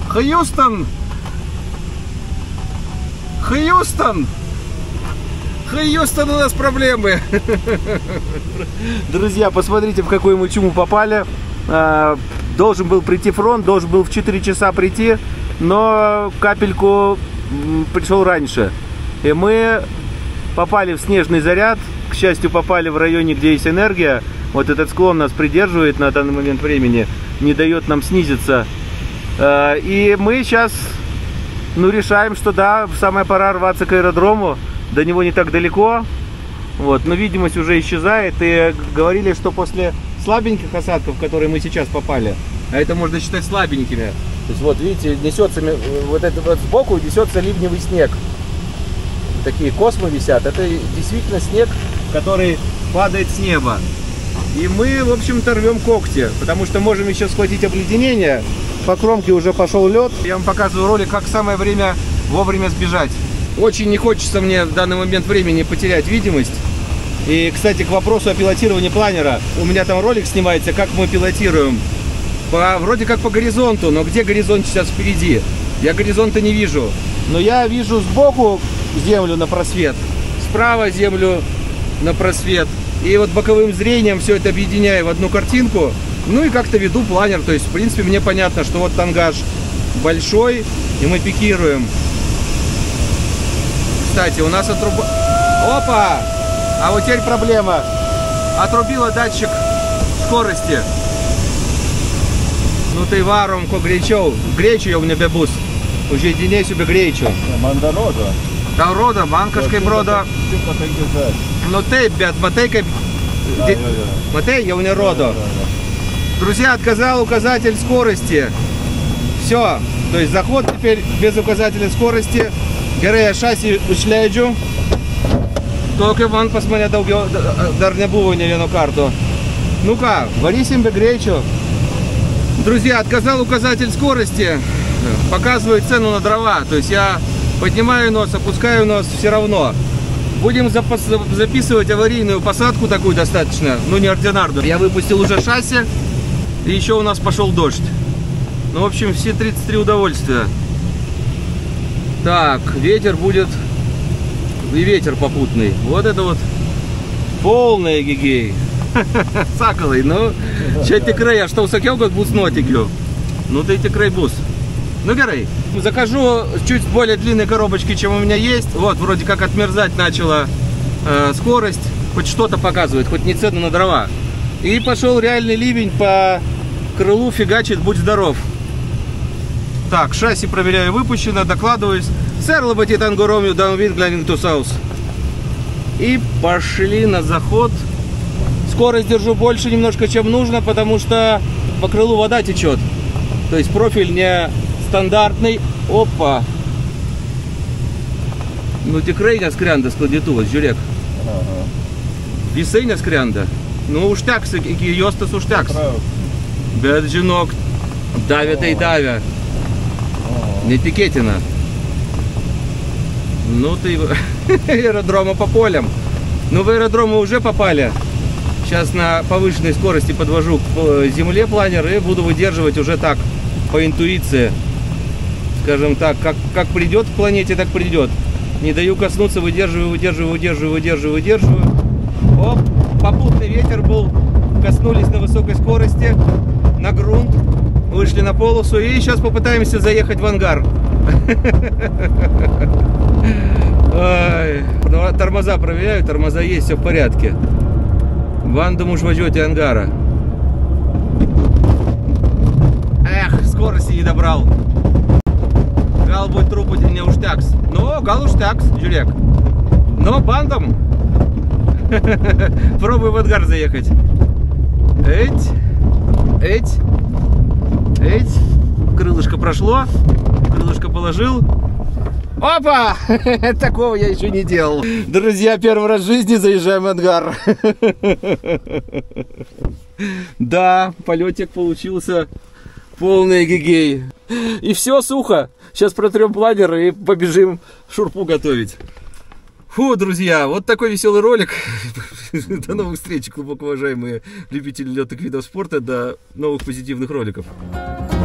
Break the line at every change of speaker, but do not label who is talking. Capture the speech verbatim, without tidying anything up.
Хьюстон! Хьюстон! Хьюстон, у нас проблемы! Друзья, посмотрите, в какую мы чуму попали. Должен был прийти фронт, должен был в четыре часа прийти, но капельку пришел раньше. И мы попали в снежный заряд. К счастью, попали в районе, где есть энергия. Вот этот склон нас придерживает на данный момент времени, не дает нам снизиться. И мы сейчас, ну, решаем, что да, самая пора рваться к аэродрому. До него не так далеко. Вот, но видимость уже исчезает. И говорили, что после слабеньких осадков, в которые мы сейчас попали, а это можно считать слабенькими. То есть вот видите, несется вот это вот сбоку, несется ливневый снег. Такие космы висят. Это действительно снег, который падает с неба. И мы, в общем-то, рвем когти, потому что можем еще схватить обледенение. По кромке уже пошел лед. Я вам показываю ролик, как самое время вовремя сбежать. Очень не хочется мне в данный момент времени потерять видимость. И, кстати, к вопросу о пилотировании планера. У меня там ролик снимается, как мы пилотируем. По, вроде как по горизонту, но где горизонт сейчас впереди? Я горизонта не вижу. Но я вижу сбоку землю на просвет, справа землю на просвет. И вот боковым зрением все это объединяю в одну картинку. Ну и как-то веду планер. То есть, в принципе, мне понятно, что вот тангаж большой, и мы пикируем. Кстати, у нас отруба... Опа! А вот теперь проблема. Отрубила датчик скорости. Ну ты варом ко гречу. Гречу я у меня бус. Уже дней себе гречу.
Мандорода.
Там рода, банкашкой брода. Ну ты, бят, матейка. Матей, я у меня рода. Друзья, отказал указатель скорости. Все. То есть заход теперь без указателя скорости. Герея шасси ушляджу. Только ван посмотря дар не было на карту. Ну-ка, вари себе гречу. Друзья, отказал указатель скорости. Показывает цену на дрова. То есть я поднимаю нос, опускаю нос, все равно. Будем записывать аварийную посадку такую достаточно, ну неординарную. Я выпустил уже шасси. И еще у нас пошел дождь. Ну, в общем, все тридцать три удовольствия. Так, ветер будет. И ветер попутный. Вот это вот полный гигей. Сакалый, ну, че тикрей, а что усакел как бус нотикю? Ну ты тикрей бус. Ну, горей. Закажу чуть более длинной коробочки, чем у меня есть. Вот, вроде как отмерзать начала э, скорость. Хоть что-то показывает, хоть не цену на дрова. И пошел реальный ливень по крылу, фигачит, будь здоров. Так, шасси проверяю, выпущено, докладываюсь. Сэр, лоботи тангоромью даунвин глянинг ту саус. И пошли на заход. Скорость держу больше немножко, чем нужно, потому что по крылу вода течет. То есть профиль не стандартный. Опа. Ну тикрейня скрянда складитува, жюрек. Висейня скрянда. Ну уштякс, и йостас уштякс. Без жінок давят и давя. Не тикетина. Ну ты аэродрома по полям. Ну в аэродромы уже попали. Сейчас на повышенной скорости подвожу к земле планер и буду выдерживать уже так, по интуиции. Скажем так, как, как придет к планете, так придет. Не даю коснуться, выдерживаю, выдерживаю, выдерживаю, выдерживаю, выдерживаю. Оп, попутный ветер был. Коснулись на высокой скорости, на грунт, вышли на полосу и сейчас попытаемся заехать в ангар. Ой, тормоза проверяю, тормоза есть, все в порядке. Вандом уж возьмете ангара. Эх, скорости не добрал. Гал будет трупу не уштякс. Ну, гал уштякс, Жюрек. Но бандом. Пробуй в ангар заехать. Эть, эть, эть. Крылышко прошло. Крылышко положил. Опа! Такого я еще не делал. Друзья, первый раз в жизни заезжаем в ангар. Да, полетик получился полный гигей. И все, сухо. Сейчас протрем планер и побежим шурпу готовить. Фу, друзья, вот такой веселый ролик. До новых встреч, глубоко уважаемые любители летных видов спорта. До новых позитивных роликов.